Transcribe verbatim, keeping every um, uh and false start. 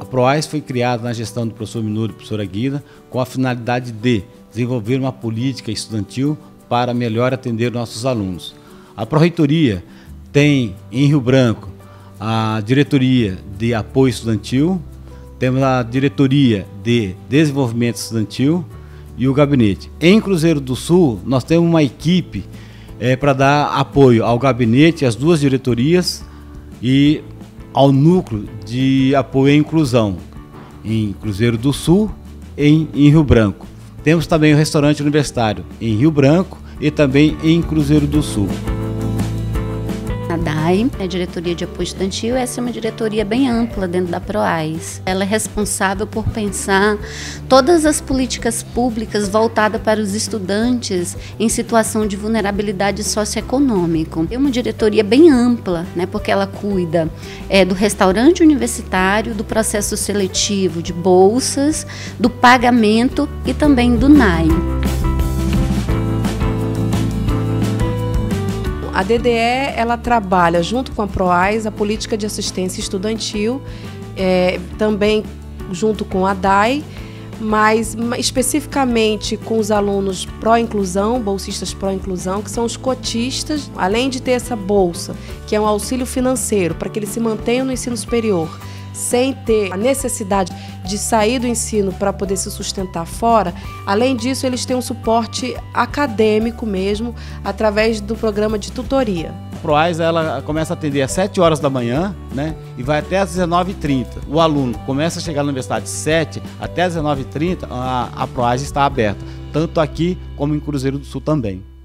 PROAES foi criada na gestão do professor Minoro e professora Guida com a finalidade de desenvolver uma política estudantil para melhor atender nossos alunos. A Pró-Reitoria tem em Rio Branco a Diretoria de Apoio Estudantil, temos a Diretoria de Desenvolvimento Estudantil e o Gabinete. Em Cruzeiro do Sul, nós temos uma equipe é, para dar apoio ao Gabinete, às duas diretorias e ao Núcleo de Apoio à Inclusão, em Cruzeiro do Sul e em, em Rio Branco. Temos também o Restaurante Universitário em Rio Branco e também em Cruzeiro do Sul. A D A I, a Diretoria de Apoio Estudantil, essa é uma diretoria bem ampla dentro da PROAES. Ela é responsável por pensar todas as políticas públicas voltadas para os estudantes em situação de vulnerabilidade socioeconômica. É uma diretoria bem ampla, né, porque ela cuida é, do restaurante universitário, do processo seletivo de bolsas, do pagamento e também do N A I. A D D E ela trabalha junto com a PROAES a política de assistência estudantil, é, também junto com a D A I, mas especificamente com os alunos pró-inclusão, bolsistas pró-inclusão, que são os cotistas, além de ter essa bolsa, que é um auxílio financeiro para que eles se mantenham no ensino superior, sem ter a necessidade de sair do ensino para poder se sustentar fora. Além disso, eles têm um suporte acadêmico mesmo, através do programa de tutoria. A PROAES ela começa a atender às sete horas da manhã, né, e vai até às dezenove e trinta. O aluno começa a chegar na universidade de sete até às dezenove e trinta, a, a PROAES está aberta, tanto aqui como em Cruzeiro do Sul também.